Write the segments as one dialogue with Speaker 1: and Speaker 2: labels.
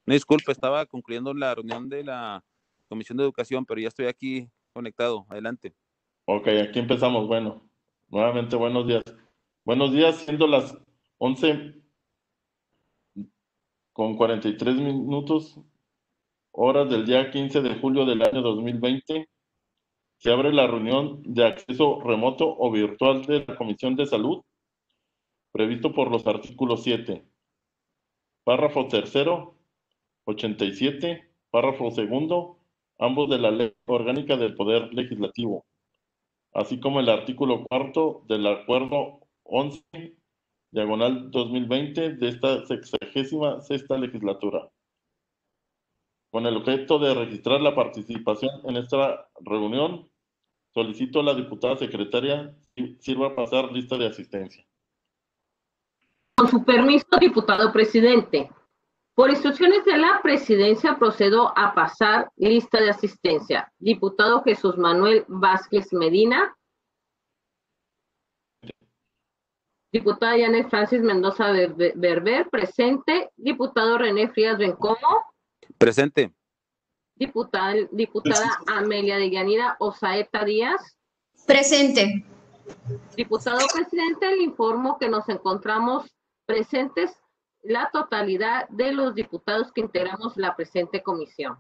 Speaker 1: No, disculpe, estaba concluyendo la reunión de la Comisión de Educación, pero ya estoy aquí conectado. Adelante.
Speaker 2: Ok, aquí empezamos. Bueno, nuevamente buenos días. Buenos días, siendo las 11:43 horas del día 15 de julio del año 2020. Se abre la reunión de acceso remoto o virtual de la Comisión de Salud, previsto por los artículos 7, párrafo tercero, 87, párrafo segundo, ambos de la Ley Orgánica del Poder Legislativo, así como el artículo cuarto del Acuerdo 11, diagonal 2020 de esta 66ª legislatura. Con el objeto de registrar la participación en esta reunión, solicito a la diputada secretaria sirva a pasar lista de asistencia.
Speaker 3: Con su permiso, diputado presidente. Por instrucciones de la presidencia procedo a pasar lista de asistencia. Diputado Jesús Manuel Vázquez Medina. Diputada Janet Francis Mendoza Berber, presente. Diputado René Frías Bencomo.
Speaker 1: Presente.
Speaker 3: Diputada Amelia de Yanira Osaeta Díaz.
Speaker 4: Presente.
Speaker 3: Diputado presidente, le informo que nos encontramos presentes la totalidad de los diputados que integramos la presente comisión.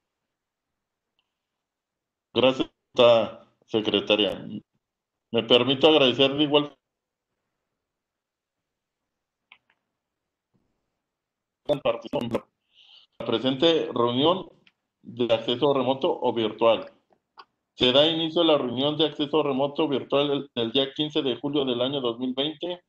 Speaker 2: Gracias, secretaria. Me permito agradecer de igual participación en la presente reunión de acceso remoto o virtual. Se da inicio a la reunión de acceso remoto virtual del día 15 de julio del año 2020,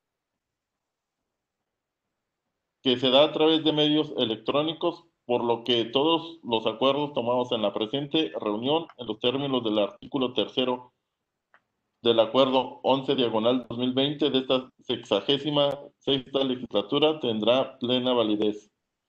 Speaker 2: que se da a través de medios electrónicos, por lo que todos los acuerdos tomados en la presente reunión, en los términos del artículo tercero del Acuerdo 11 diagonal 2020 de esta 66ª legislatura, tendrá plena validez.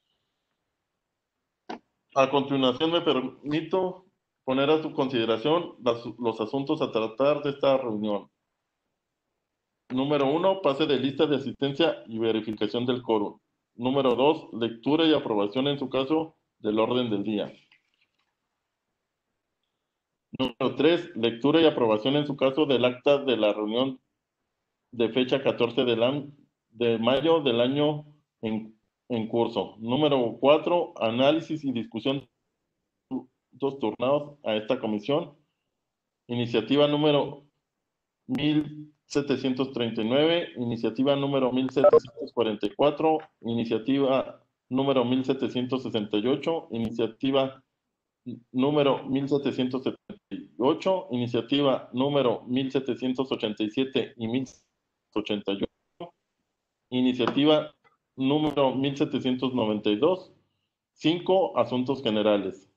Speaker 2: A continuación me permito poner a su consideración los asuntos a tratar de esta reunión. Número 1, pase de lista de asistencia y verificación del quórum. Número 2, lectura y aprobación en su caso del orden del día. Número 3, lectura y aprobación en su caso del acta de la reunión de fecha 14 de mayo del año en curso. Número 4, análisis y discusión dos turnados a esta comisión. Iniciativa número 1739, iniciativa número 1744, iniciativa número 1768, iniciativa número 1778, iniciativa número 1787 y 1788, iniciativa número 1792, 5 asuntos generales.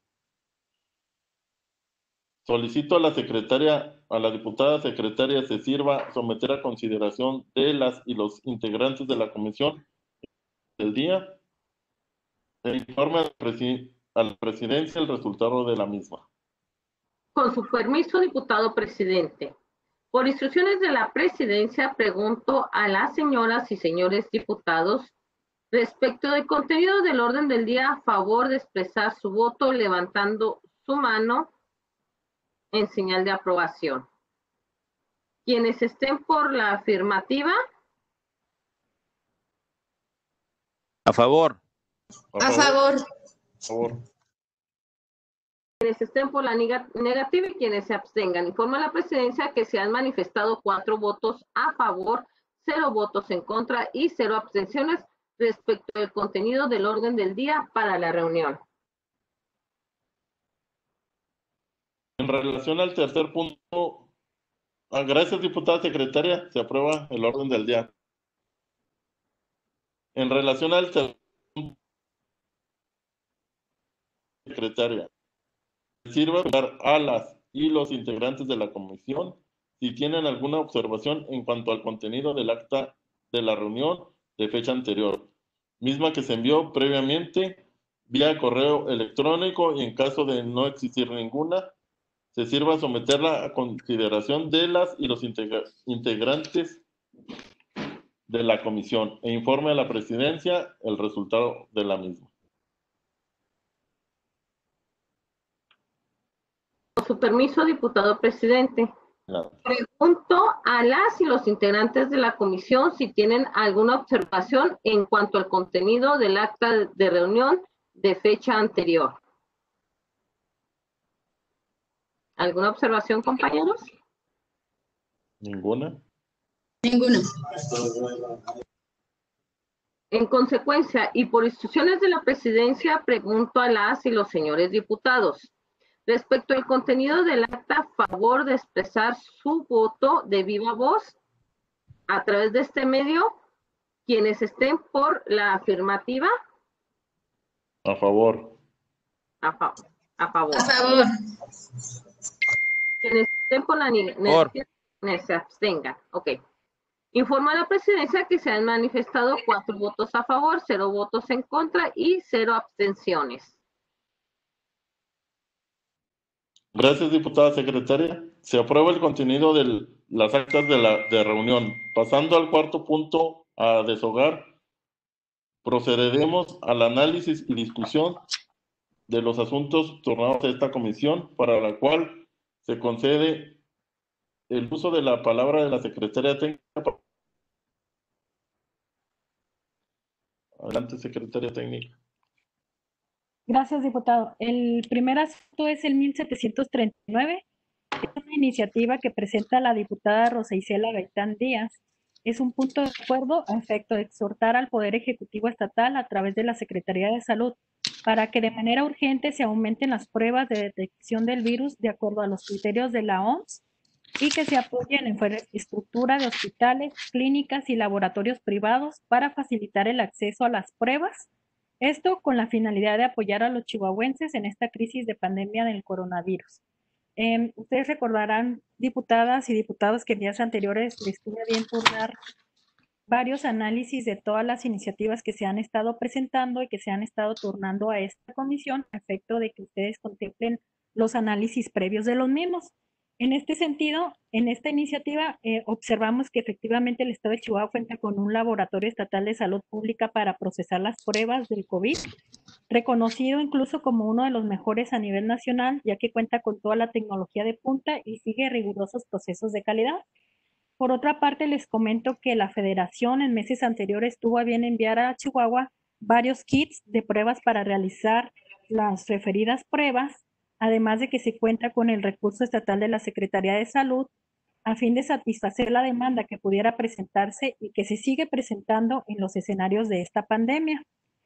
Speaker 2: Solicito a la diputada secretaria se sirva someter a consideración de las y los integrantes de la comisión del día el informe a la presidencia el resultado de la misma.
Speaker 3: Con su permiso, diputado presidente. Por instrucciones de la presidencia, pregunto a las señoras y señores diputados respecto del contenido del orden del día a favor de expresar su voto levantando su mano en señal de aprobación. Quienes estén por la afirmativa.
Speaker 1: A favor.
Speaker 4: A favor.
Speaker 2: A favor.
Speaker 3: Quienes estén por la negativa y quienes se abstengan. Informa a la presidencia que se han manifestado 4 votos a favor, 0 votos en contra y 0 abstenciones respecto al contenido del orden del día para la reunión.
Speaker 2: En relación al tercer punto, gracias, diputada secretaria, se aprueba el orden del día. En relación al tercer punto, secretaria, sirva a las y los integrantes de la comisión si tienen alguna observación en cuanto al contenido del acta de la reunión de fecha anterior, misma que se envió previamente vía correo electrónico, y en caso de no existir ninguna, se sirva a someterla a consideración de las y los integrantes de la comisión e informe a la presidencia el resultado de la misma.
Speaker 3: su permiso, diputado presidente.
Speaker 2: Claro.
Speaker 3: Pregunto a las y los integrantes de la comisión si tienen alguna observación en cuanto al contenido del acta de reunión de fecha anterior. ¿Alguna observación, compañeros?
Speaker 2: ¿Ninguna?
Speaker 4: Ninguna.
Speaker 3: En consecuencia, y por instrucciones de la presidencia, pregunto a las y los señores diputados. Respecto al contenido del acta, a favor de expresar su voto de viva voz a través de este medio, quienes estén por la afirmativa.
Speaker 2: A favor.
Speaker 3: A favor.
Speaker 4: A favor.
Speaker 3: Quienes estén por la negativa, se abstengan. Ok. Informa a la presidencia que se han manifestado 4 votos a favor, 0 votos en contra y 0 abstenciones.
Speaker 2: Gracias, diputada secretaria. Se aprueba el contenido de las actas de reunión. Pasando al cuarto punto, a deshogar, procederemos al análisis y discusión de los asuntos turnados a esta comisión, para la cual se concede el uso de la palabra de la secretaria técnica. Adelante, secretaria técnica.
Speaker 5: Gracias, diputado. El primer asunto es el 1739. Es una iniciativa que presenta la diputada Rosa Isela Gaitán Díaz. Es un punto de acuerdo a efecto de exhortar al Poder Ejecutivo Estatal a través de la Secretaría de Salud para que de manera urgente se aumenten las pruebas de detección del virus de acuerdo a los criterios de la OMS y que se apoyen en infraestructura de hospitales, clínicas y laboratorios privados para facilitar el acceso a las pruebas. Esto con la finalidad de apoyar a los chihuahuenses en esta crisis de pandemia del coronavirus. Ustedes recordarán, diputadas y diputados, que en días anteriores les tuve bien turnar varios análisis de todas las iniciativas que se han estado presentando y que se han estado turnando a esta comisión a efecto de que ustedes contemplen los análisis previos de los mismos. En este sentido, en esta iniciativa observamos que efectivamente el Estado de Chihuahua cuenta con un laboratorio estatal de salud pública para procesar las pruebas del COVID, reconocido incluso como uno de los mejores a nivel nacional, ya que cuenta con toda la tecnología de punta y sigue rigurosos procesos de calidad. Por otra parte, les comento que la Federación en meses anteriores tuvo a bien enviar a Chihuahua varios kits de pruebas para realizar las referidas pruebas, además de que se cuenta con el recurso estatal de la Secretaría de Salud a fin de satisfacer la demanda que pudiera presentarse y que se sigue presentando en los escenarios de esta pandemia.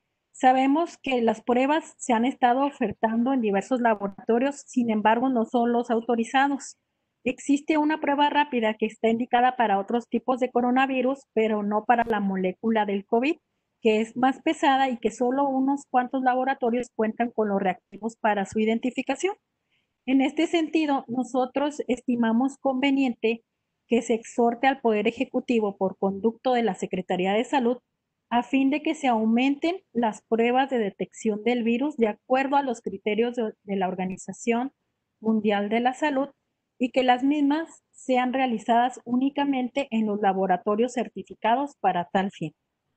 Speaker 5: Sabemos que las pruebas se han estado ofertando en diversos laboratorios, sin embargo, no son los autorizados. Existe una prueba rápida que está indicada para otros tipos de coronavirus, pero no para la molécula del COVID, que es más pesada y que solo unos cuantos laboratorios cuentan con los reactivos para su identificación. En este sentido, nosotros estimamos conveniente que se exhorte al Poder Ejecutivo por conducto de la Secretaría de Salud a fin de que se aumenten las pruebas de detección del virus de acuerdo a los criterios de la Organización Mundial de la Salud y que las mismas sean realizadas únicamente en los laboratorios certificados para tal fin.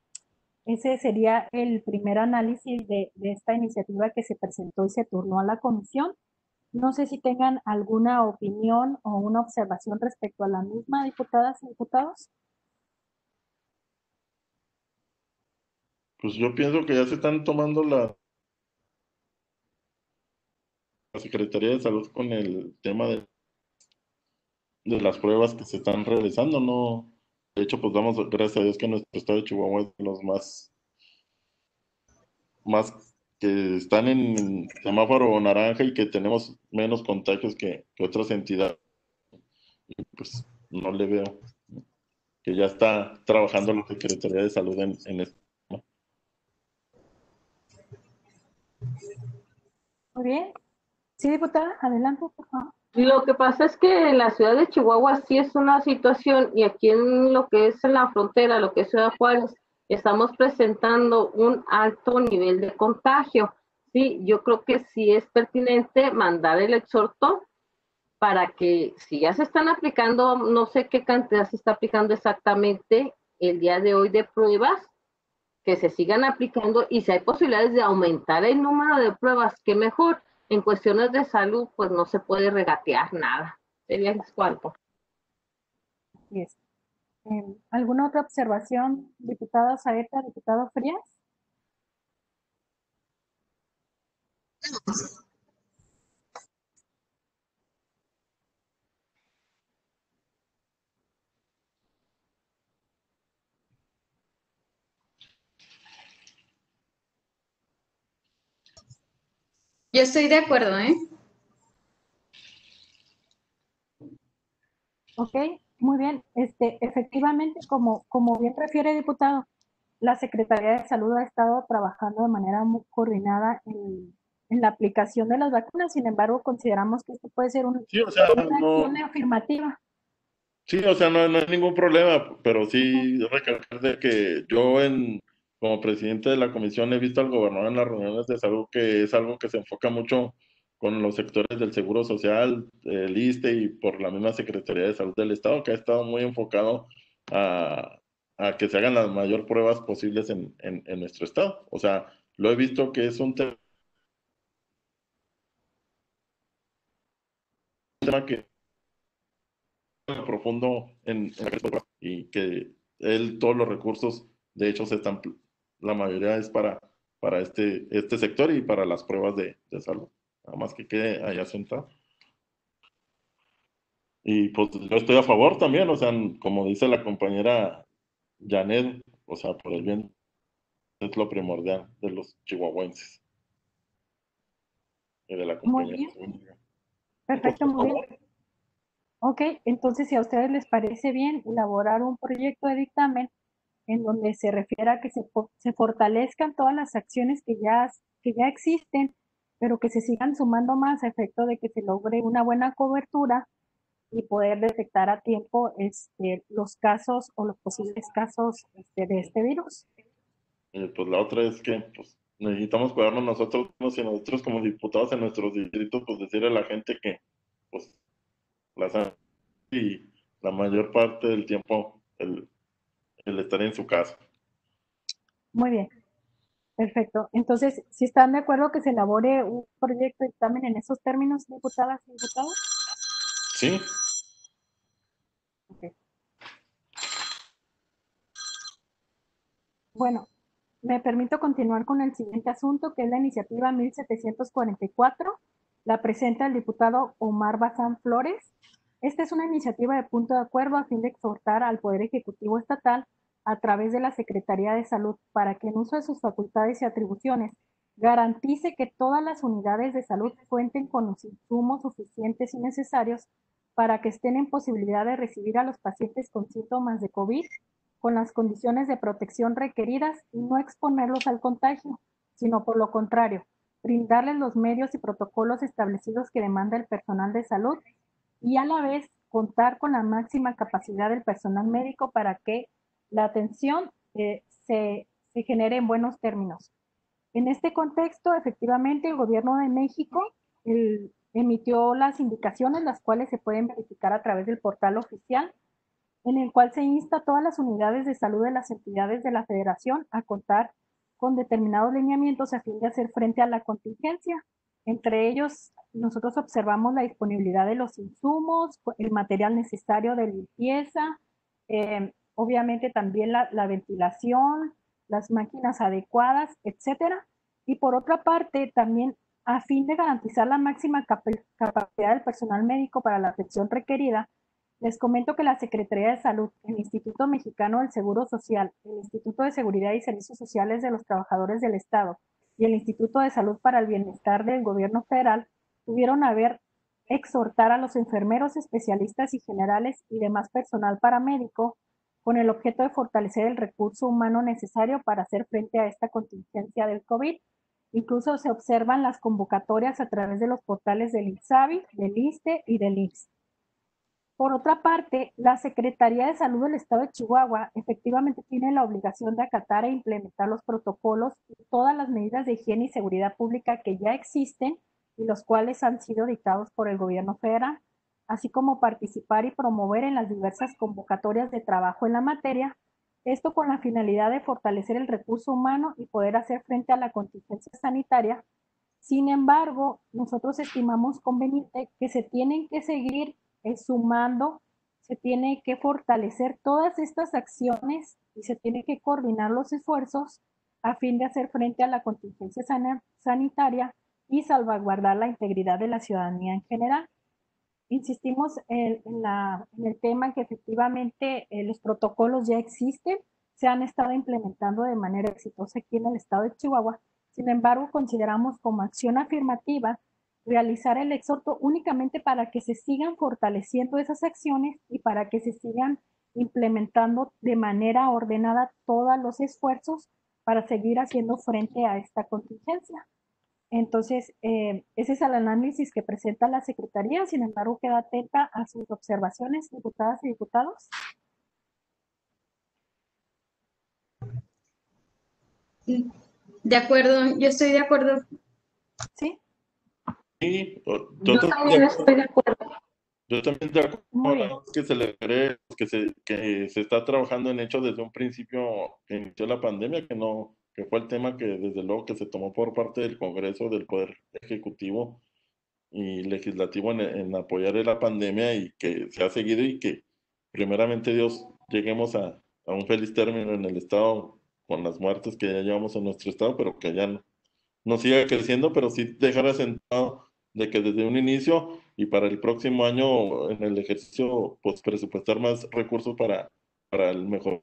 Speaker 5: Ese sería el primer análisis de esta iniciativa que se presentó y se turnó a la comisión. No sé si tengan alguna opinión o una observación respecto a la misma, diputadas y diputados.
Speaker 2: Pues yo pienso que ya se están tomando la Secretaría de Salud con el tema de las pruebas que se están realizando, ¿no? De hecho, pues damos gracias a Dios que nuestro estado de Chihuahua es de los más que están en semáforo naranja y que tenemos menos contagios que otras entidades. Pues no le veo que ya está trabajando la Secretaría de Salud en esto.
Speaker 5: Muy bien. Sí, diputada, adelante, por favor.
Speaker 3: Lo que pasa es que en la ciudad de Chihuahua sí es una situación, y aquí en lo que es en la frontera, lo que es Ciudad Juárez, estamos presentando un alto nivel de contagio. Sí, yo creo que sí es pertinente mandar el exhorto para que si ya se están aplicando, no sé qué cantidad se está aplicando exactamente el día de hoy de pruebas, que se sigan aplicando, y si hay posibilidades de aumentar el número de pruebas, qué mejor. en cuestiones de salud, pues no se puede regatear nada. Sería es cuanto.
Speaker 5: Así es. ¿Alguna otra observación, diputada Saeta, diputado Frías?
Speaker 4: Yo estoy de acuerdo, ¿eh?
Speaker 5: Ok, muy bien. Efectivamente, como bien refiere diputado, la Secretaría de Salud ha estado trabajando de manera muy coordinada en la aplicación de las vacunas. Sin embargo, consideramos que esto puede ser
Speaker 2: Sí, o sea,
Speaker 5: una
Speaker 2: no,
Speaker 5: acción afirmativa.
Speaker 2: sí, o sea, no, no hay ningún problema, pero
Speaker 5: Ujú.
Speaker 2: sí recalcar de que yo como presidente de la comisión he visto al gobernador en las reuniones de salud que es algo que se enfoca mucho con los sectores del Seguro Social, el ISSSTE y por la misma Secretaría de Salud del Estado, que ha estado muy enfocado a, a que se hagan las mayor pruebas posibles en nuestro estado. O sea, lo he visto que es un tema que profundo y que todos los recursos, de hecho, la mayoría es para este sector y para las pruebas de salud. Nada más que quede allá sentado. Y pues yo estoy a favor también, o sea, como dice la compañera Janet, o sea, por el bien es lo primordial de los chihuahuenses y de la
Speaker 5: Muy
Speaker 2: compañera.
Speaker 5: bien,
Speaker 2: Y pues,
Speaker 5: perfecto,
Speaker 2: por
Speaker 5: muy bien.
Speaker 2: favor.
Speaker 5: Ok, entonces si a ustedes les parece bien elaborar un proyecto de dictamen en donde se refiera a que se fortalezcan todas las acciones que ya existen, pero que se sigan sumando más a efecto de que se logre una buena cobertura y poder detectar a tiempo los casos o los posibles casos de este virus.
Speaker 2: Pues la otra es que pues, necesitamos cuidarnos nosotros mismos y nosotros como diputados en nuestros distritos, pues decirle a la gente que pues la sana y la mayor parte del tiempo el estar en su casa.
Speaker 5: Muy bien, perfecto. Entonces, si están de acuerdo que se elabore un proyecto de dictamen en esos términos, diputadas y diputados.
Speaker 2: Sí,
Speaker 5: Okay. Bueno, me permito continuar con el siguiente asunto, que es la iniciativa 1744. La presenta el diputado Omar Bazán Flores. Esta es una iniciativa de punto de acuerdo a fin de exhortar al Poder Ejecutivo Estatal a través de la Secretaría de Salud para que en uso de sus facultades y atribuciones garantice que todas las unidades de salud cuenten con los insumos suficientes y necesarios para que estén en posibilidad de recibir a los pacientes con síntomas de COVID con las condiciones de protección requeridas y no exponerlos al contagio, sino por lo contrario, brindarles los medios y protocolos establecidos que demanda el personal de salud y a la vez contar con la máxima capacidad del personal médico para que la atención se genere en buenos términos. En este contexto, efectivamente, el Gobierno de México emitió las indicaciones, las cuales se pueden verificar a través del portal oficial, en el cual se insta a todas las unidades de salud de las entidades de la Federación a contar con determinados lineamientos a fin de hacer frente a la contingencia. Entre ellos, nosotros observamos la disponibilidad de los insumos, el material necesario de limpieza, obviamente también la ventilación, las máquinas adecuadas, etcétera. Y por otra parte, también a fin de garantizar la máxima capacidad del personal médico para la atención requerida, les comento que la Secretaría de Salud, el Instituto Mexicano del Seguro Social, el Instituto de Seguridad y Servicios Sociales de los Trabajadores del Estado y el Instituto de Salud para el Bienestar del Gobierno Federal tuvieron a ver exhortar a los enfermeros, especialistas y generales y demás personal paramédico con el objeto de fortalecer el recurso humano necesario para hacer frente a esta contingencia del COVID. Incluso se observan las convocatorias a través de los portales del INSABI, del ISSSTE y del IMSS. Por otra parte, la Secretaría de Salud del Estado de Chihuahua efectivamente tiene la obligación de acatar e implementar los protocolos y todas las medidas de higiene y seguridad pública que ya existen y los cuales han sido dictados por el gobierno federal, así como participar y promover en las diversas convocatorias de trabajo en la materia, esto con la finalidad de fortalecer el recurso humano y poder hacer frente a la contingencia sanitaria Sin embargo, nosotros estimamos conveniente que se tienen que seguir sumando, se tiene que fortalecer todas estas acciones y se tiene que coordinar los esfuerzos a fin de hacer frente a la contingencia sanitaria y salvaguardar la integridad de la ciudadanía en general. Insistimos en el tema que efectivamente los protocolos ya existen, se han estado implementando de manera exitosa aquí en el estado de Chihuahua. Sin embargo, consideramos como acción afirmativa realizar el exhorto únicamente para que se sigan fortaleciendo esas acciones y para que se sigan implementando de manera ordenada todos los esfuerzos para seguir haciendo frente a esta contingencia. Entonces, ese es el análisis que presenta la Secretaría. Sin embargo, queda atenta a sus observaciones, diputadas y diputados.
Speaker 4: De acuerdo, yo estoy de acuerdo.
Speaker 5: ¿Sí?
Speaker 2: Sí,
Speaker 3: Yo también estoy de acuerdo.
Speaker 2: Yo también de
Speaker 5: Muy bien.
Speaker 2: acuerdo que se le cree que se está trabajando en hecho desde un principio que inició la pandemia, que fue el tema que desde luego que se tomó por parte del Congreso, del Poder Ejecutivo y Legislativo en apoyar la pandemia y que se ha seguido y que primeramente Dios lleguemos a un feliz término en el estado con las muertes que ya llevamos en nuestro estado, pero que ya no siga creciendo, pero sí dejar asentado de que desde un inicio y para el próximo año en el ejercicio, pues presupuestar más recursos para el mejor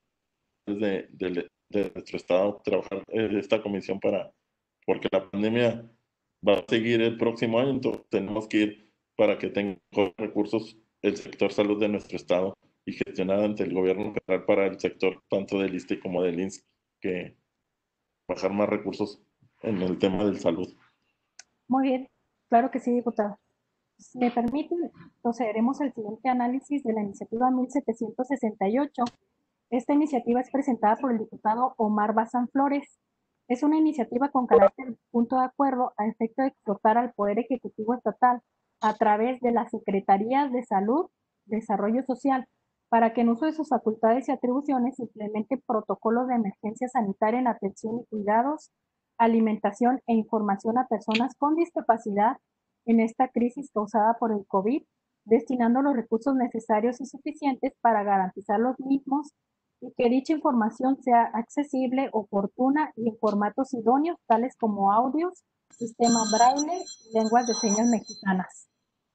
Speaker 2: de nuestro estado, trabajar esta comisión porque la pandemia va a seguir el próximo año, entonces tenemos que ir para que tenga recursos el sector salud de nuestro estado y gestionar ante el gobierno federal para el sector tanto del ISSSTE como del INSS, que bajar más recursos en el tema de salud.
Speaker 5: Muy bien. Claro que sí, diputado. Si me permiten, procederemos al siguiente análisis de la iniciativa 1768. Esta iniciativa es presentada por el diputado Omar Bazán Flores. Es una iniciativa con carácter punto de acuerdo a efecto de exhortar al Poder Ejecutivo Estatal a través de las Secretarías de Salud, Desarrollo Social, para que en uso de sus facultades y atribuciones implemente protocolos de emergencia sanitaria en atención y cuidados, alimentación e información a personas con discapacidad en esta crisis causada por el COVID, destinando los recursos necesarios y suficientes para garantizar los mismos y que dicha información sea accesible, oportuna y en formatos idóneos, tales como audios, sistema braille y lenguas de señas mexicanas.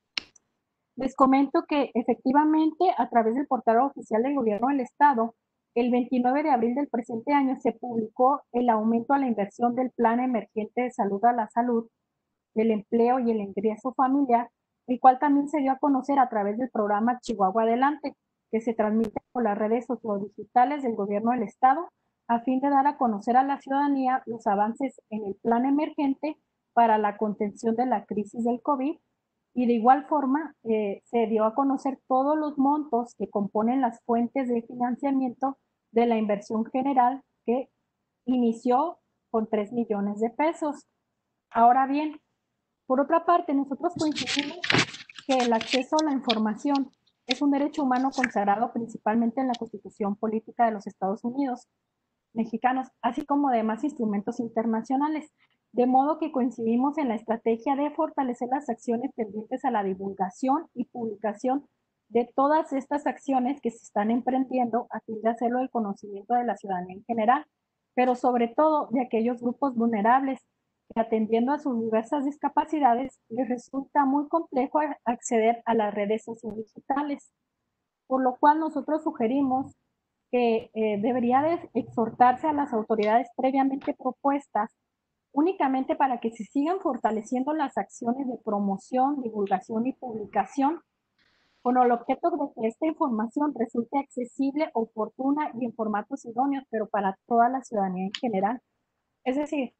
Speaker 5: Les comento que efectivamente a través del portal oficial del Gobierno del Estado, el 29 de abril del presente año se publicó el aumento a la inversión del Plan Emergente de Salud a la Salud, del Empleo y el Ingreso Familiar, el cual también se dio a conocer a través del programa Chihuahua Adelante, que se transmite por las redes sociodigitales del Gobierno del Estado, a fin de dar a conocer a la ciudadanía los avances en el plan emergente para la contención de la crisis del COVID, y de igual forma se dio a conocer todos los montos que componen las fuentes de financiamiento de la inversión general que inició con 3 millones de pesos. Ahora bien, por otra parte, nosotros coincidimos que el acceso a la información es un derecho humano consagrado principalmente en la Constitución Política de los Estados Unidos mexicanos, así como demás instrumentos internacionales, de modo que coincidimos en la estrategia de fortalecer las acciones tendientes a la divulgación y publicación de todas estas acciones que se están emprendiendo a fin de hacerlo del conocimiento de la ciudadanía en general, pero sobre todo de aquellos grupos vulnerables que, atendiendo a sus diversas discapacidades, les resulta muy complejo acceder a las redes sociodigitales, por lo cual nosotros sugerimos que debería de exhortarse a las autoridades previamente propuestas únicamente para que se sigan fortaleciendo las acciones de promoción, divulgación y publicación con el objeto de que esta información resulte accesible, oportuna y en formatos idóneos, pero para toda la ciudadanía en general. Es decir,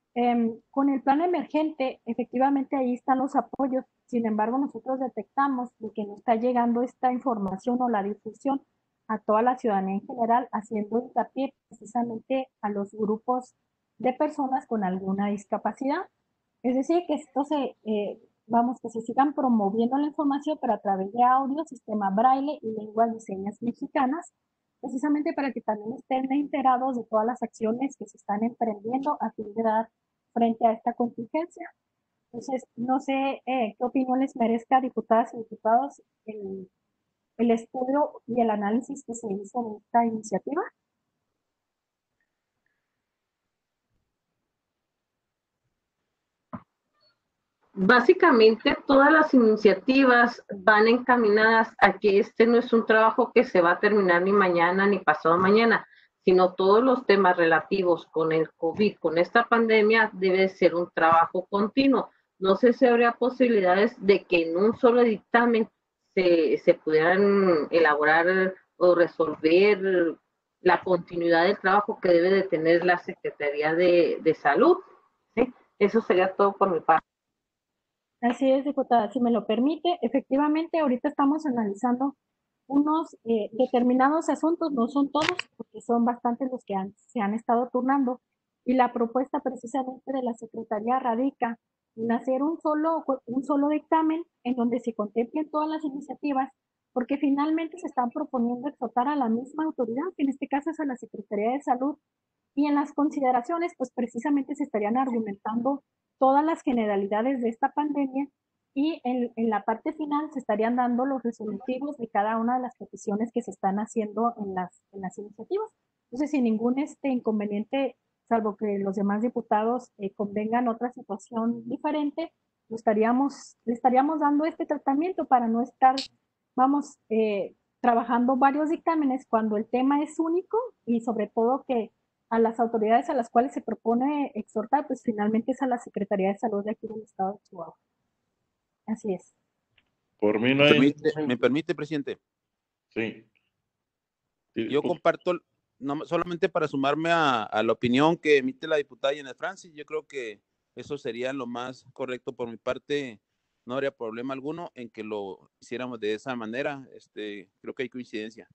Speaker 5: con el plan emergente, efectivamente ahí están los apoyos, sin embargo nosotros detectamos que no está llegando esta información o la difusión a toda la ciudadanía en general, haciendo hincapié precisamente a los grupos de personas con alguna discapacidad. Es decir, que esto que se sigan promoviendo la información, pero a través de audio, sistema braille y lenguas de señas mexicanas, precisamente para que también estén enterados de todas las acciones que se están emprendiendo a fin de dar frente a esta contingencia. Entonces, no sé qué opinión les merezca, diputadas y diputados, el estudio y el análisis que se hizo de esta iniciativa.
Speaker 3: Básicamente, todas las iniciativas van encaminadas a que este no es un trabajo que se va a terminar ni mañana ni pasado mañana, sino todos los temas relativos con el COVID, con esta pandemia, debe ser un trabajo continuo. No sé si habría posibilidades de que en un solo dictamen se pudieran elaborar o resolver la continuidad del trabajo que debe de tener la Secretaría de Salud. ¿Sí? Eso sería todo por mi parte.
Speaker 5: Así es, diputada, si me lo permite, efectivamente ahorita estamos analizando unos determinados asuntos, no son todos, porque son bastantes los que se han estado turnando, y la propuesta precisamente de la Secretaría radica en hacer un solo dictamen en donde se contemplen todas las iniciativas, porque finalmente se están proponiendo exhortar a la misma autoridad, que en este caso es a la Secretaría de Salud, y en las consideraciones, pues precisamente se estarían argumentando todas las generalidades de esta pandemia y en la parte final se estarían dando los resolutivos de cada una de las peticiones que se están haciendo en las iniciativas. Entonces, sin ningún inconveniente, salvo que los demás diputados convengan otra situación diferente, le estaríamos dando este tratamiento para no estar, trabajando varios dictámenes cuando el tema es único y sobre todo que a las autoridades a las cuales se propone exhortar, pues finalmente es a la Secretaría de Salud de aquí del Estado de Chihuahua. Así es.
Speaker 2: Por mí no hay...
Speaker 1: ¿Me permite, presidente?
Speaker 2: Sí.
Speaker 1: Yo comparto, solamente para sumarme a la opinión que emite la diputada Janet Francis, yo creo que eso sería lo más correcto por mi parte. No habría problema alguno en que lo hiciéramos de esa manera. Creo que hay coincidencia.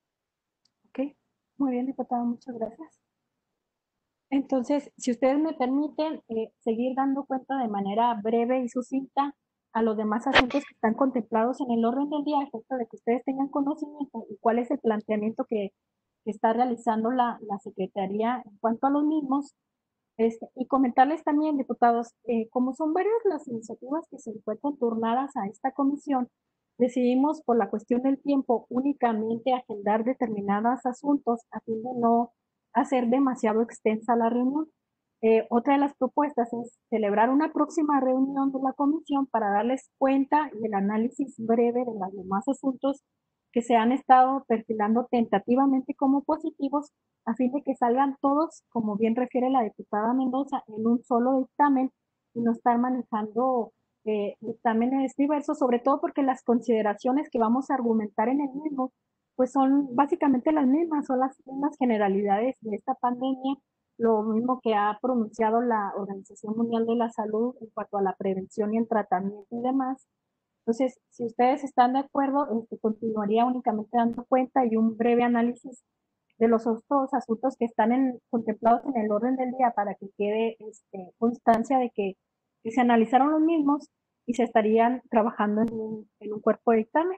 Speaker 5: Ok, muy bien, diputada, muchas gracias. Entonces, si ustedes me permiten seguir dando cuenta de manera breve y sucinta a los demás asuntos que están contemplados en el orden del día, a efecto de que ustedes tengan conocimiento y cuál es el planteamiento que está realizando la Secretaría en cuanto a los mismos. Y comentarles también, diputados, como son varias las iniciativas que se encuentran turnadas a esta comisión, decidimos por la cuestión del tiempo únicamente agendar determinados asuntos a fin de no hacer demasiado extensa la reunión. Otra de las propuestas es celebrar una próxima reunión de la comisión para darles cuenta y el análisis breve de los demás asuntos que se han estado perfilando tentativamente como positivos, a fin de que salgan todos, como bien refiere la diputada Mendoza, en un solo dictamen y no estar manejando dictámenes diversos, sobre todo porque las consideraciones que vamos a argumentar en el mismo, pues son básicamente las mismas, son las mismas generalidades de esta pandemia, lo mismo que ha pronunciado la Organización Mundial de la Salud en cuanto a la prevención y el tratamiento y demás. Entonces, si ustedes están de acuerdo, continuaría únicamente dando cuenta y un breve análisis de los otros asuntos que están contemplados en el orden del día para que quede constancia de que se analizaron los mismos y se estarían trabajando en un cuerpo de dictamen.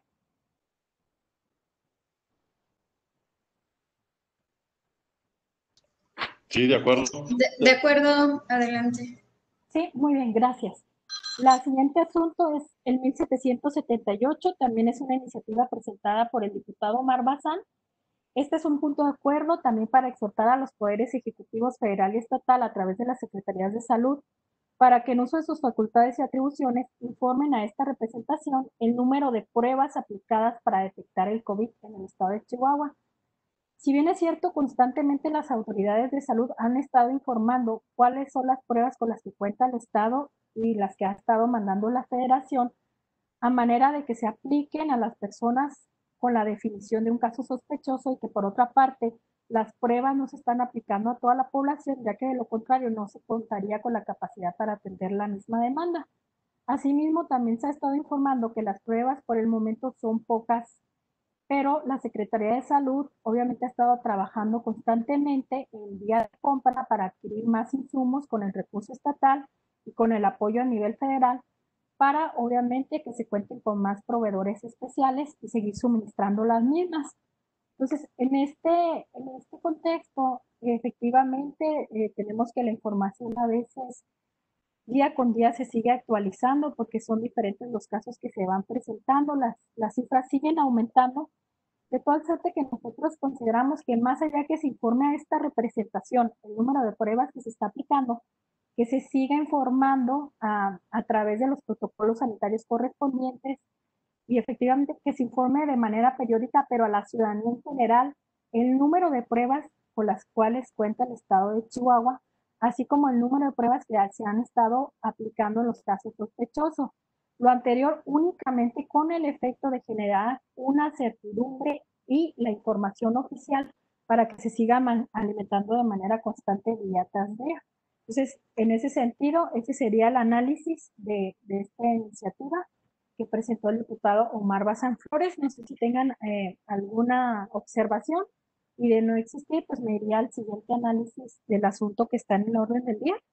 Speaker 2: Sí, de acuerdo.
Speaker 4: De acuerdo, adelante.
Speaker 5: Sí, muy bien, gracias. La siguiente asunto es el 1778, también es una iniciativa presentada por el diputado Omar Bazán. Este es un punto de acuerdo también para exhortar a los poderes ejecutivos federal y estatal a través de las secretarías de salud para que en uso de sus facultades y atribuciones informen a esta representación el número de pruebas aplicadas para detectar el COVID en el estado de Chihuahua. Si bien es cierto, constantemente las autoridades de salud han estado informando cuáles son las pruebas con las que cuenta el estado y las que ha estado mandando la federación, a manera de que se apliquen a las personas con la definición de un caso sospechoso y que por otra parte las pruebas no se están aplicando a toda la población, ya que de lo contrario no se contaría con la capacidad para atender la misma demanda. Asimismo, también se ha estado informando que las pruebas por el momento son pocas, pero la Secretaría de Salud obviamente ha estado trabajando constantemente en vía de compra para adquirir más insumos con el recurso estatal y con el apoyo a nivel federal para obviamente que se cuenten con más proveedores especiales y seguir suministrando las mismas. Entonces, en este contexto, efectivamente, tenemos que la información a veces día con día se sigue actualizando porque son diferentes los casos que se van presentando, las cifras siguen aumentando, de tal suerte que nosotros consideramos que más allá que se informe a esta representación, el número de pruebas que se está aplicando, que se siga informando a través de los protocolos sanitarios correspondientes y efectivamente que se informe de manera periódica, pero a la ciudadanía en general, el número de pruebas con las cuales cuenta el estado de Chihuahua, así como el número de pruebas que se han estado aplicando en los casos sospechosos. Lo anterior únicamente con el efecto de generar una certidumbre y la información oficial para que se siga alimentando de manera constante día tras día. Entonces, en ese sentido, ese sería el análisis de esta iniciativa que presentó el diputado Omar Bazán Flores. No sé si tengan alguna observación, y de no existir, pues me iría al siguiente análisis del asunto que está en el orden del día.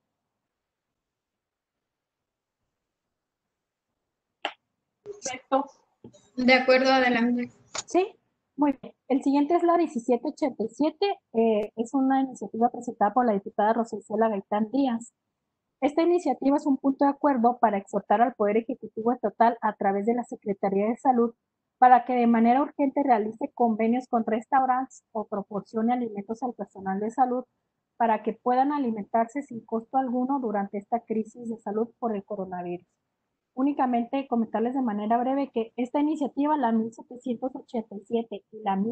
Speaker 3: Perfecto.
Speaker 4: De acuerdo, adelante.
Speaker 5: Sí, muy bien. El siguiente es la 1787, es una iniciativa presentada por la diputada Rosa Isela Gaitán Díaz. Esta iniciativa es un punto de acuerdo para exhortar al Poder Ejecutivo Estatal a través de la Secretaría de Salud para que de manera urgente realice convenios con restaurantes o proporcione alimentos al personal de salud para que puedan alimentarse sin costo alguno durante esta crisis de salud por el coronavirus. Únicamente comentarles de manera breve que esta iniciativa, la 1787 y la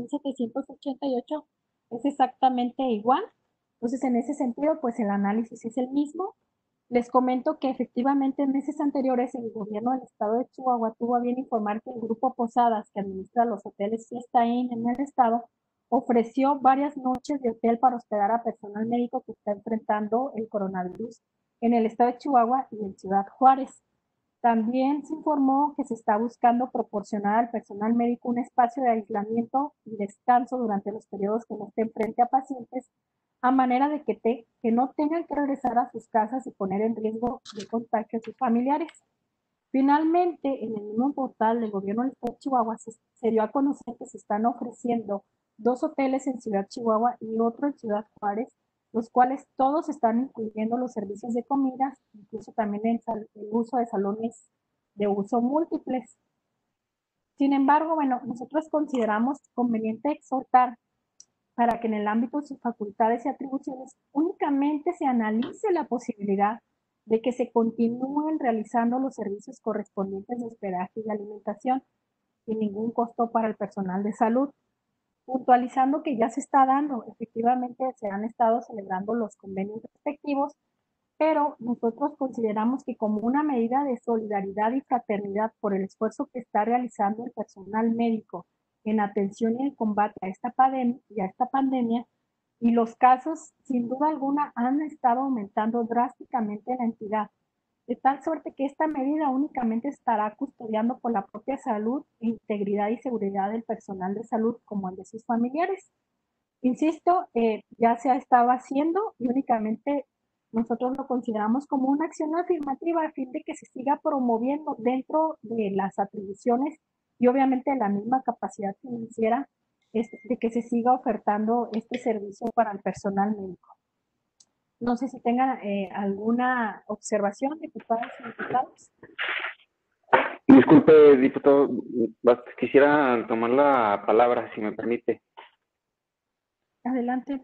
Speaker 5: 1788, es exactamente igual. Entonces, en ese sentido, pues el análisis es el mismo. Les comento que efectivamente en meses anteriores el gobierno del estado de Chihuahua tuvo a bien informar que el grupo Posadas, que administra los hoteles Fiesta Inn en el estado, ofreció varias noches de hotel para hospedar a personal médico que está enfrentando el coronavirus en el estado de Chihuahua y en Ciudad Juárez. También se informó que se está buscando proporcionar al personal médico un espacio de aislamiento y descanso durante los periodos que no estén frente a pacientes, a manera de que no tengan que regresar a sus casas y poner en riesgo de contagio a sus familiares. Finalmente, en el mismo portal del gobierno del estado de Chihuahua se dio a conocer que se están ofreciendo 2 hoteles en Ciudad Chihuahua y otro en Ciudad Juárez, los cuales todos están incluyendo los servicios de comidas, incluso también el uso de salones de uso múltiples. Sin embargo, bueno, nosotros consideramos conveniente exhortar para que en el ámbito de sus facultades y atribuciones únicamente se analice la posibilidad de que se continúen realizando los servicios correspondientes de hospedaje y alimentación sin ningún costo para el personal de salud, puntualizando que ya se está dando, efectivamente se han estado celebrando los convenios respectivos, pero nosotros consideramos que como una medida de solidaridad y fraternidad por el esfuerzo que está realizando el personal médico en atención y en combate a esta pandemia, y los casos, sin duda alguna, han estado aumentando drásticamente en la entidad, de tal suerte que esta medida únicamente estará custodiando por la propia salud e integridad y seguridad del personal de salud como el de sus familiares. Insisto, ya se ha estado haciendo y únicamente nosotros lo consideramos como una acción afirmativa a fin de que se siga promoviendo dentro de las atribuciones y obviamente la misma capacidad financiera de que se siga ofertando este servicio para el personal médico. No sé si tengan alguna observación, diputadas y diputados.
Speaker 6: Disculpe, diputado, quisiera tomar la palabra, si me permite.
Speaker 5: Adelante.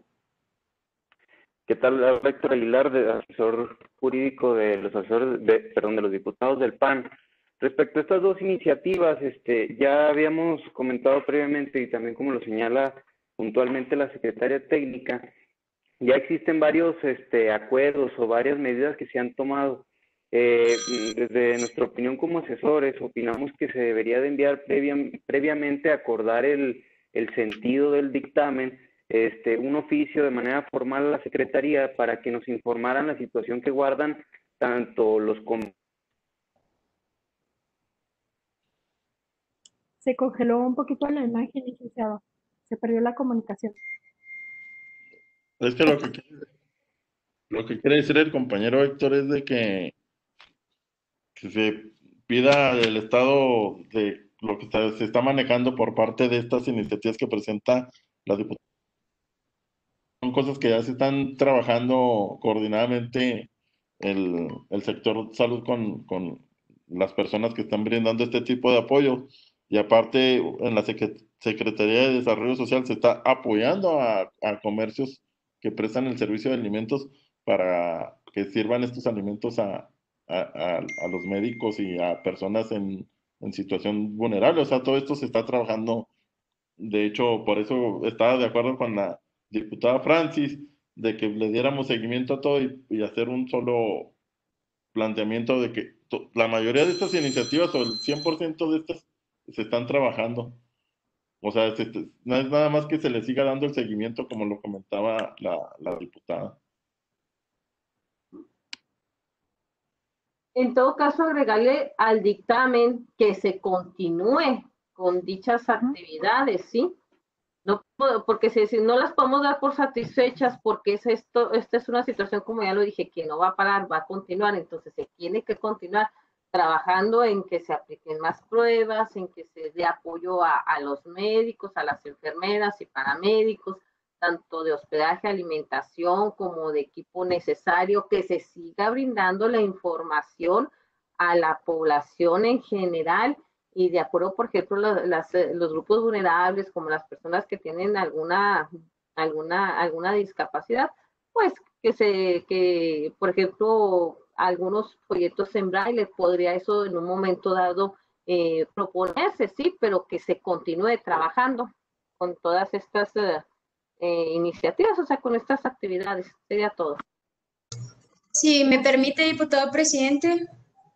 Speaker 6: ¿Qué tal? Héctor Aguilar, asesor jurídico de los asesores, de los diputados del PAN. Respecto a estas 2 iniciativas, ya habíamos comentado previamente y también como lo señala puntualmente la secretaria técnica, ya existen varios acuerdos o varias medidas que se han tomado. Desde nuestra opinión como asesores, opinamos que se debería de enviar previamente acordar el sentido del dictamen, un oficio de manera formal a la Secretaría para que nos informaran la situación que guardan tanto los...
Speaker 5: Se congeló un poquito la imagen, licenciado. Se perdió la comunicación.
Speaker 2: Es que lo que quiere decir el compañero Héctor es de que se pida del estado de lo que se está manejando por parte de estas iniciativas que presenta la diputada. Son cosas que ya se están trabajando coordinadamente el sector salud con las personas que están brindando este tipo de apoyo. Y aparte, en la Secretaría de Desarrollo Social se está apoyando a comercios que prestan el servicio de alimentos para que sirvan estos alimentos a los médicos y a personas en situación vulnerable. O sea, todo esto se está trabajando. De hecho, por eso estaba de acuerdo con la diputada Francis de que le diéramos seguimiento a todo y hacer un solo planteamiento de que la mayoría de estas iniciativas o el 100% de estas se están trabajando. O sea, no es nada más que se le siga dando el seguimiento como lo comentaba la diputada.
Speaker 3: En todo caso, agregarle al dictamen que se continúe con dichas actividades, ¿sí? No, porque si no las podemos dar por satisfechas, porque esta es una situación, como ya lo dije, que no va a parar, va a continuar, entonces se tiene que continuar trabajando en que se apliquen más pruebas, en que se dé apoyo a los médicos, a las enfermeras y paramédicos, tanto de hospedaje, alimentación, como de equipo necesario, que se siga brindando la información a la población en general y de acuerdo, por ejemplo, los grupos vulnerables, como las personas que tienen alguna discapacidad, pues que, por ejemplo, algunos folletos en braille, podría eso en un momento dado proponerse, sí, pero que se continúe trabajando con todas estas iniciativas, o sea, con estas actividades. Sería todo.
Speaker 4: Si me permite, diputado presidente.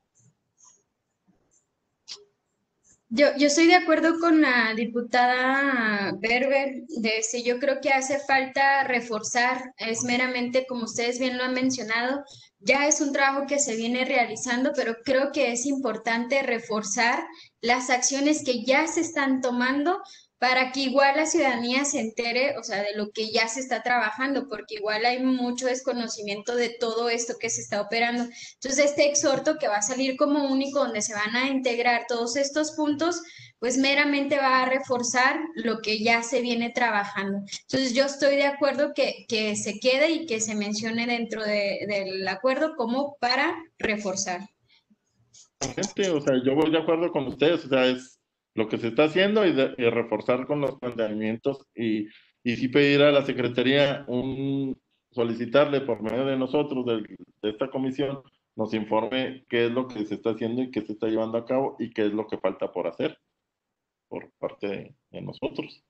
Speaker 4: Yo estoy de acuerdo con la diputada Berber. Yo creo que hace falta reforzar, es meramente como ustedes bien lo han mencionado, ya es un trabajo que se viene realizando, pero creo que es importante reforzar las acciones que ya se están tomando para que igual la ciudadanía se entere, o sea, de lo que ya se está trabajando, porque igual hay mucho desconocimiento de todo esto que se está operando. Entonces, este exhorto que va a salir como único, donde se van a integrar todos estos puntos, pues meramente va a reforzar lo que ya se viene trabajando. Entonces, yo estoy de acuerdo que se quede y que se mencione dentro del acuerdo como para reforzar.
Speaker 2: Gente, o sea, yo voy de acuerdo con ustedes, o sea, es lo que se está haciendo y reforzar con los planteamientos y sí pedir a la Secretaría solicitarle por medio de nosotros, de esta comisión, nos informe qué es lo que se está haciendo y qué se está llevando a cabo y qué es lo que falta por hacer por parte de nosotros.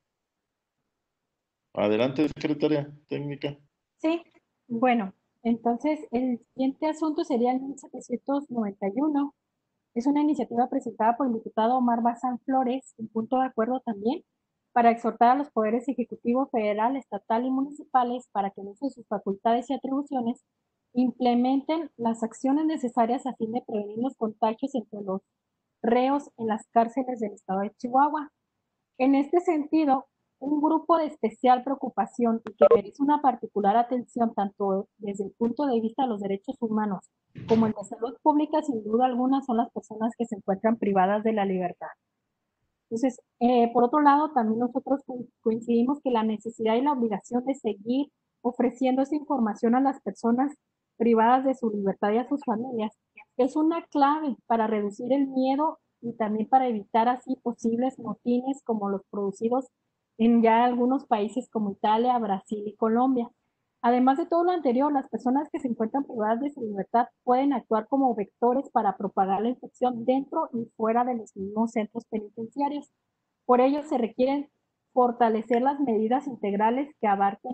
Speaker 2: Adelante, Secretaria Técnica.
Speaker 5: Sí, bueno, entonces el siguiente asunto sería el 1791. Es una iniciativa presentada por el diputado Omar Bazán Flores, en punto de acuerdo también, para exhortar a los poderes ejecutivo, federal, estatal y municipales para que en uso de sus facultades y atribuciones implementen las acciones necesarias a fin de prevenir los contagios entre los reos en las cárceles del estado de Chihuahua. En este sentido, un grupo de especial preocupación y que merece una particular atención tanto desde el punto de vista de los derechos humanos como el de salud pública, sin duda alguna, son las personas que se encuentran privadas de la libertad. Entonces, por otro lado, también nosotros coincidimos que la necesidad y la obligación de seguir ofreciendo esa información a las personas privadas de su libertad y a sus familias es una clave para reducir el miedo y también para evitar así posibles motines como los producidos en ya algunos países como Italia, Brasil y Colombia. Además de todo lo anterior, las personas que se encuentran privadas de su libertad pueden actuar como vectores para propagar la infección dentro y fuera de los mismos centros penitenciarios. Por ello, se requieren fortalecer las medidas integrales que abarquen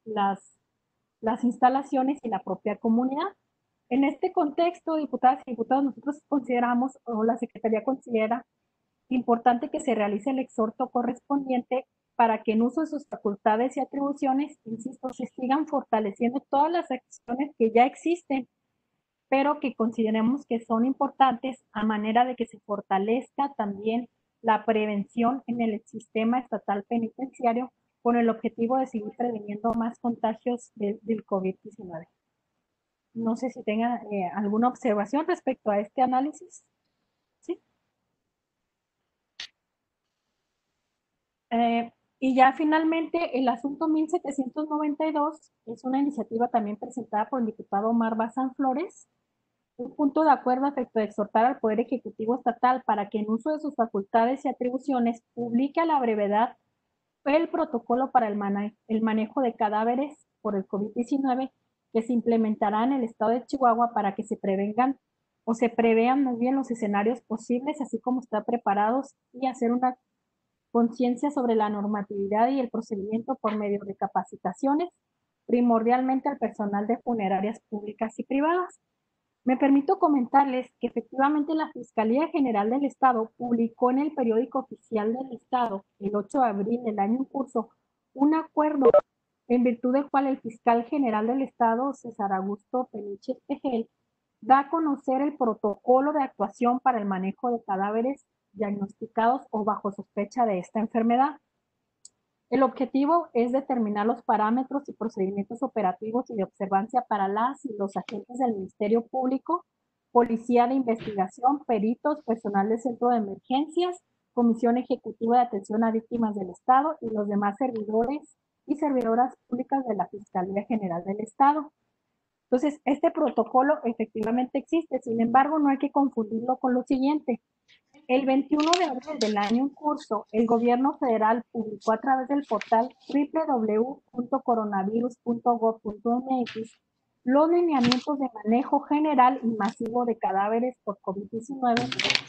Speaker 5: las instalaciones y la propia comunidad. En este contexto, diputadas y diputados, nosotros consideramos, o la Secretaría considera, importante que se realice el exhorto correspondiente para que en uso de sus facultades y atribuciones, insisto, se sigan fortaleciendo todas las acciones que ya existen, pero que consideremos que son importantes a manera de que se fortalezca también la prevención en el sistema estatal penitenciario con el objetivo de seguir preveniendo más contagios del COVID-19. No sé si tengan alguna observación respecto a este análisis. ¿Sí? Y ya finalmente el asunto 1792 es una iniciativa también presentada por el diputado Omar Bazán Flores, un punto de acuerdo a efecto de exhortar al Poder Ejecutivo Estatal para que en uso de sus facultades y atribuciones publique a la brevedad el protocolo para el manejo de cadáveres por el COVID-19 que se implementará en el estado de Chihuahua para que se prevengan o se prevean muy bien los escenarios posibles, así como estar preparados y hacer una conciencia sobre la normatividad y el procedimiento por medio de capacitaciones, primordialmente al personal de funerarias públicas y privadas. Me permito comentarles que efectivamente la Fiscalía General del Estado publicó en el periódico oficial del Estado, el 8 de abril del año en curso, un acuerdo en virtud del cual el fiscal general del Estado, César Augusto Peniche Espejel, da a conocer el protocolo de actuación para el manejo de cadáveres diagnosticados o bajo sospecha de esta enfermedad. El objetivo es determinar los parámetros y procedimientos operativos y de observancia para las y los agentes del Ministerio Público, Policía de Investigación, peritos, personal del Centro de Emergencias, Comisión Ejecutiva de Atención a Víctimas del Estado y los demás servidores y servidoras públicas de la Fiscalía General del Estado. Entonces, este protocolo efectivamente existe, sin embargo, no hay que confundirlo con lo siguiente. El 21 de abril del año en curso, el gobierno federal publicó a través del portal www.coronavirus.gov.mx los lineamientos de manejo general y masivo de cadáveres por COVID-19.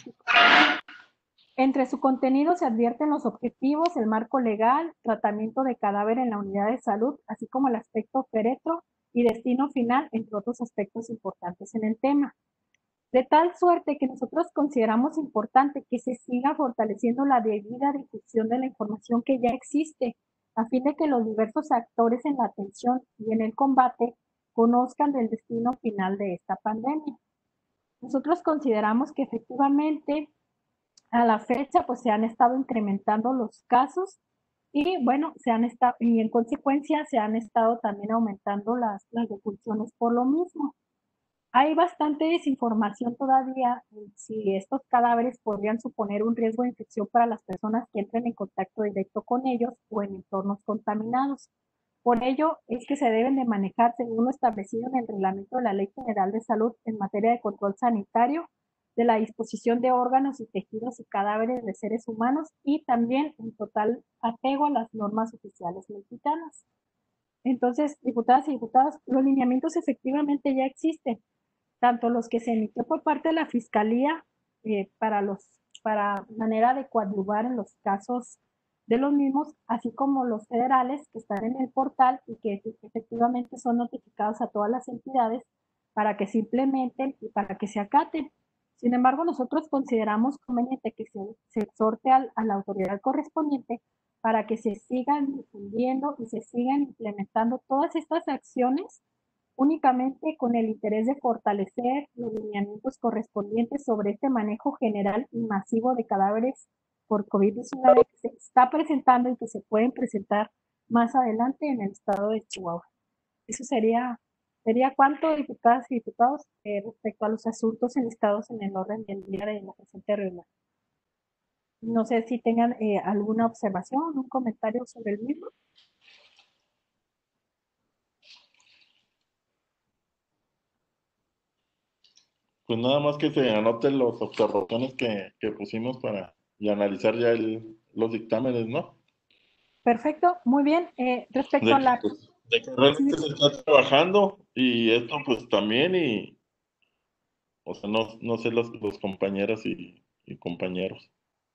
Speaker 5: Entre su contenido se advierten los objetivos, el marco legal, tratamiento de cadáver en la unidad de salud, así como el aspecto féretro y destino final, entre otros aspectos importantes en el tema. De tal suerte que nosotros consideramos importante que se siga fortaleciendo la debida difusión de la información que ya existe, a fin de que los diversos actores en la atención y en el combate conozcan del destino final de esta pandemia. Nosotros consideramos que efectivamente a la fecha pues se han estado incrementando los casos y bueno, y en consecuencia se han estado también aumentando las defunciones por lo mismo. Hay bastante desinformación todavía si estos cadáveres podrían suponer un riesgo de infección para las personas que entren en contacto directo con ellos o en entornos contaminados. Por ello es que se deben de manejar según lo establecido en el reglamento de la Ley General de Salud en materia de control sanitario, de la disposición de órganos y tejidos y cadáveres de seres humanos y también en total apego a las normas oficiales mexicanas. Entonces, diputadas y diputados, los lineamientos efectivamente ya existen, tanto los que se emitió por parte de la Fiscalía para manera de coadyuvar en los casos de los mismos, así como los federales que están en el portal y que efectivamente son notificados a todas las entidades para que se implementen y para que se acaten. Sin embargo, nosotros consideramos conveniente que se exhorte a la autoridad correspondiente para que se sigan difundiendo y se sigan implementando todas estas acciones únicamente con el interés de fortalecer los lineamientos correspondientes sobre este manejo general y masivo de cadáveres por COVID-19 que se está presentando y que se pueden presentar más adelante en el estado de Chihuahua. Eso sería cuánto, diputadas y diputados, respecto a los asuntos enlistados en el orden del día de la presente reunión. No sé si tengan alguna observación, un comentario sobre el mismo.
Speaker 2: Pues nada más que se anoten las observaciones que pusimos y analizar ya los dictámenes, ¿no?
Speaker 5: Perfecto, muy bien. Respecto a la...
Speaker 2: de que realmente se está trabajando y esto pues también o sea, no sé los compañeras y compañeros.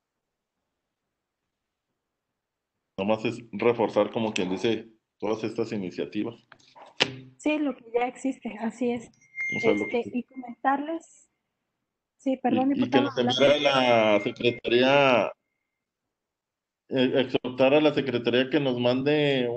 Speaker 2: Nomás es reforzar, como quien dice, todas estas iniciativas.
Speaker 5: Sí, lo que ya existe, así es.
Speaker 2: O sea,
Speaker 5: Y comentarles, sí, perdón,
Speaker 2: y que nos enviara la Secretaría, exhortar a la Secretaría que nos mande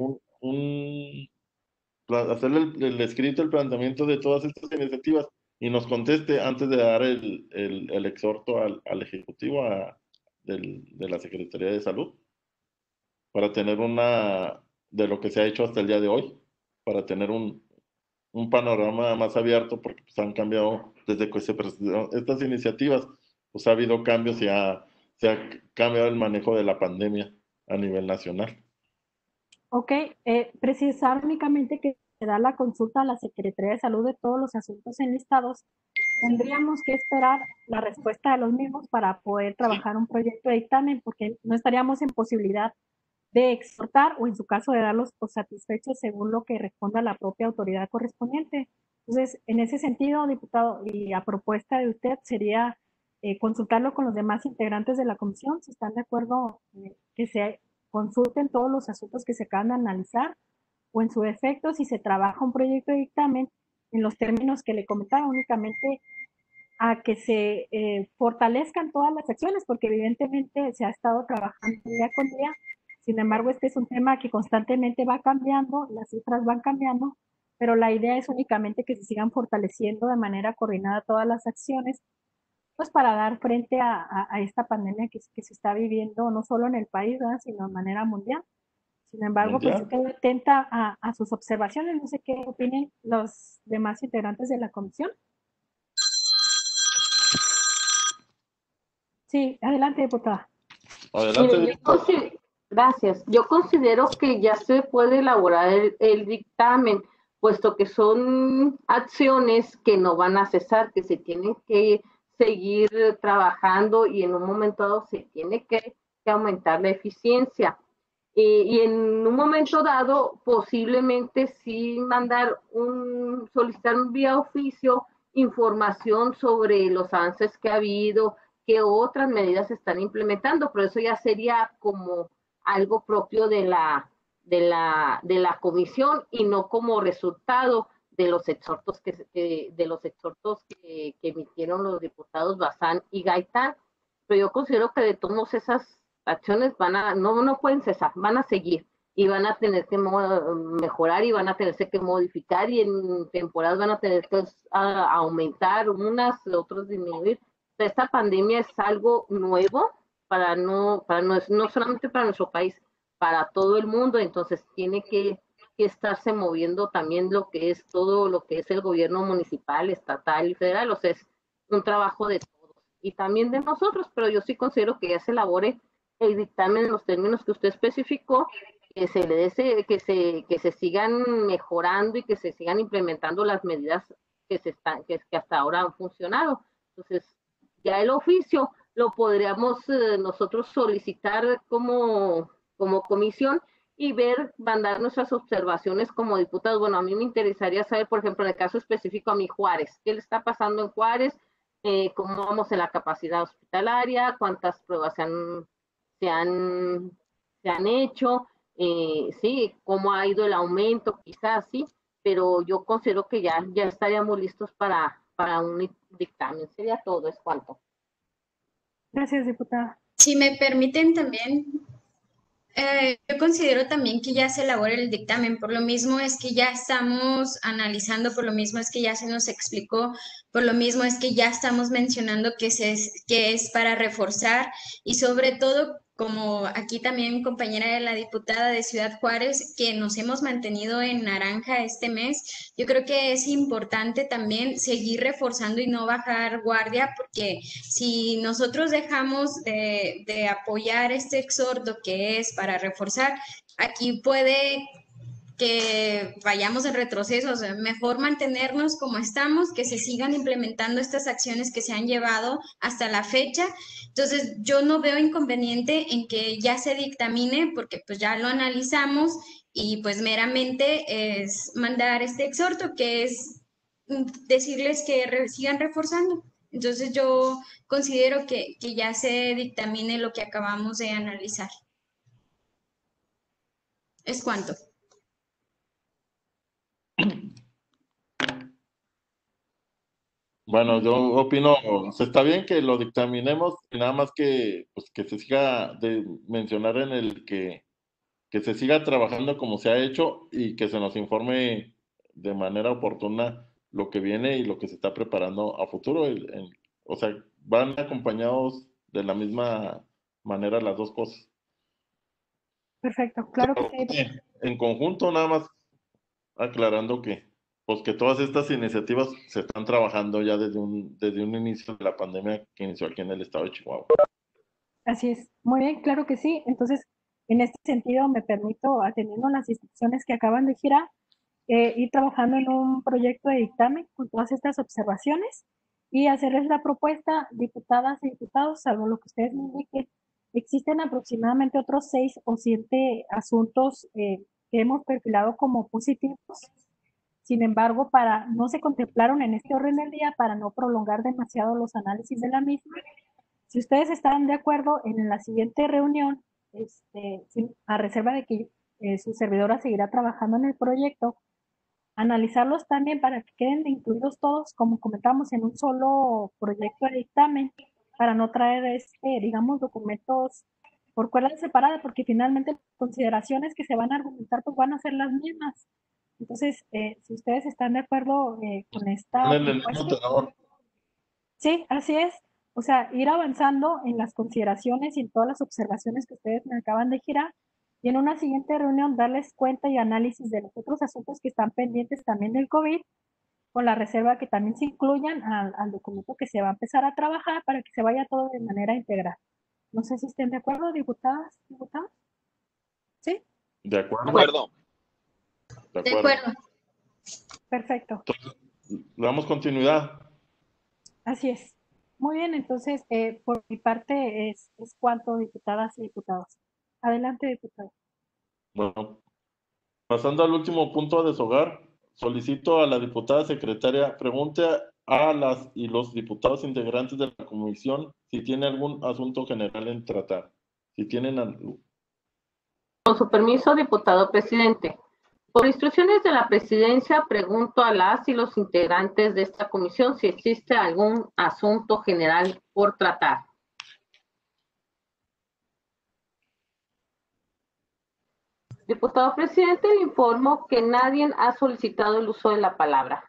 Speaker 2: hacer el escrito, el planteamiento de todas estas iniciativas y nos conteste antes de dar el exhorto al Ejecutivo de la Secretaría de Salud para tener de lo que se ha hecho hasta el día de hoy, para tener un panorama más abierto, porque pues, han cambiado desde que se presentaron estas iniciativas, pues ha habido cambios y se ha cambiado el manejo de la pandemia a nivel nacional.
Speaker 5: Ok, precisar únicamente que se da la consulta a la Secretaría de Salud de todos los asuntos enlistados. Tendríamos que esperar la respuesta de los mismos para poder trabajar un proyecto de dictamen, porque no estaríamos en posibilidad de exhortar o en su caso de darlos por satisfechos según lo que responda la propia autoridad correspondiente. Entonces, en ese sentido, diputado, y a propuesta de usted sería consultarlo con los demás integrantes de la comisión, si están de acuerdo que se consulten todos los asuntos que se acaban de analizar, o en su defecto, si se trabaja un proyecto de dictamen en los términos que le comentaba, únicamente a que se fortalezcan todas las acciones, porque evidentemente se ha estado trabajando día con día. Sin embargo, este es un tema que constantemente va cambiando, las cifras van cambiando, pero la idea es únicamente que se sigan fortaleciendo de manera coordinada todas las acciones, pues para dar frente a esta pandemia que se está viviendo no solo en el país, ¿verdad?, sino de manera mundial. Sin embargo, pues yo quedo atenta a sus observaciones. No sé qué opinen los demás integrantes de la comisión. Sí, adelante, diputada.
Speaker 2: Adelante,
Speaker 3: gracias. Yo considero que ya se puede elaborar el dictamen, puesto que son acciones que no van a cesar, que se tienen que seguir trabajando y en un momento dado se tiene que aumentar la eficiencia. Y en un momento dado, posiblemente sí solicitar vía oficio información sobre los avances que ha habido, qué otras medidas se están implementando, pero eso ya sería como algo propio de la comisión y no como resultado de los exhortos que emitieron los diputados Bazán y Gaitán. Pero yo considero que de todos esas acciones no pueden cesar, van a seguir y van a tener que mejorar y van a tenerse que modificar y en temporadas van a tener que aumentar unas, otros disminuir. Esta pandemia es algo nuevo no solamente para nuestro país, para todo el mundo, entonces tiene que estarse moviendo también todo lo que es el gobierno municipal, estatal y federal, o sea, es un trabajo de todos y también de nosotros, pero yo sí considero que ya se elabore el dictamen en los términos que usted especificó, que se sigan mejorando y que se sigan implementando las medidas que hasta ahora han funcionado. Entonces, ya el oficio lo podríamos nosotros solicitar como comisión y mandar nuestras observaciones como diputados. Bueno, a mí me interesaría saber, por ejemplo, en el caso específico a mi Juárez, ¿qué le está pasando en Juárez? ¿Cómo vamos en la capacidad hospitalaria? ¿Cuántas pruebas se han hecho? Sí, ¿cómo ha ido el aumento? Quizás sí, pero yo considero que ya estaríamos listos para un dictamen. Sería todo, es cuanto.
Speaker 5: Gracias, diputada.
Speaker 4: Si me permiten también, yo considero también que ya se elabora el dictamen, por lo mismo es que ya estamos analizando, por lo mismo es que ya se nos explicó, por lo mismo es que ya estamos mencionando que es para reforzar y sobre todo, como aquí también compañera de la diputada de Ciudad Juárez, que nos hemos mantenido en naranja este mes, yo creo que es importante también seguir reforzando y no bajar guardia, porque si nosotros dejamos de apoyar este exhorto que es para reforzar, aquí puede que vayamos en retroceso, o sea, mejor mantenernos como estamos, que se sigan implementando estas acciones que se han llevado hasta la fecha. Entonces, yo no veo inconveniente en que ya se dictamine, porque pues ya lo analizamos y pues meramente es mandar este exhorto, que es decirles que sigan reforzando. Entonces, yo considero que ya se dictamine lo que acabamos de analizar. ¿Es cuánto?
Speaker 2: Bueno, yo opino, o sea, está bien que lo dictaminemos, y nada más que, pues, que se siga de mencionar en el que se siga trabajando como se ha hecho y que se nos informe de manera oportuna lo que viene y lo que se está preparando a futuro. O sea, van acompañados de la misma manera las dos cosas.
Speaker 5: Perfecto, claro que sí.
Speaker 2: En conjunto, nada más aclarando que, pues, que todas estas iniciativas se están trabajando ya desde un inicio de la pandemia que inició aquí en el estado de Chihuahua.
Speaker 5: Así es. Muy bien, claro que sí. Entonces, En este sentido, me permito, atendiendo las instrucciones que acaban de girar, ir trabajando en un proyecto de dictamen con todas estas observaciones y hacerles la propuesta, diputadas y diputados, salvo lo que ustedes me indiquen. Existen aproximadamente otros 6 o 7 asuntos que hemos perfilado como positivos. Sin embargo, no se contemplaron en este orden del día para no prolongar demasiado los análisis de la misma. Si ustedes están de acuerdo, en la siguiente reunión, a reserva de que su servidora seguirá trabajando en el proyecto, analizarlos también para que queden incluidos todos, como comentamos, en un solo proyecto de dictamen, para no traer, digamos, documentos por cuerdas separadas, porque finalmente las consideraciones que se van a argumentar pues van a ser las mismas. Entonces, si ustedes están de acuerdo con esta propuesta, sí, así es. O sea, ir avanzando en las consideraciones y en todas las observaciones que ustedes me acaban de girar, y en una siguiente reunión darles cuenta y análisis de los otros asuntos que están pendientes también del COVID, con la reserva que también se incluyan al documento que se va a empezar a trabajar para que se vaya todo de manera integral. No sé si estén de acuerdo, diputadas, diputados. ¿Sí?
Speaker 2: De acuerdo.
Speaker 1: De acuerdo.
Speaker 4: De acuerdo.
Speaker 5: Perfecto.
Speaker 2: Entonces, le damos continuidad.
Speaker 5: Así es. Muy bien, entonces, por mi parte es cuanto, diputadas y diputados. Adelante, diputado.
Speaker 2: Bueno, pasando al último punto a deshogar, solicito a la diputada secretaria pregunte a las y los diputados integrantes de la comisión si tiene algún asunto general en tratar. Si tienen algo.
Speaker 3: Con su permiso, diputado presidente. Por instrucciones de la presidencia, pregunto a las y los integrantes de esta comisión si existe algún asunto general por tratar. Diputado presidente, le informo que nadie ha solicitado el uso de la palabra.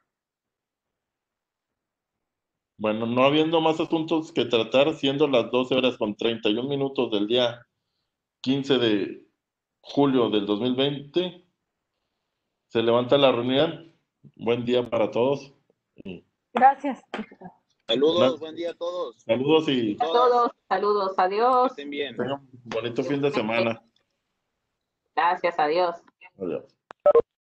Speaker 2: Bueno, no habiendo más asuntos que tratar, siendo las 12:31 del día 15 de julio del 2020, se levanta la reunión. Buen día para todos.
Speaker 5: Gracias, diputado.
Speaker 1: Saludos, buen día a todos.
Speaker 2: Saludos y
Speaker 3: A todos, saludos, adiós.
Speaker 1: Que estén bien.
Speaker 2: tengan un bonito fin de semana.
Speaker 3: Gracias, adiós.
Speaker 2: Adiós.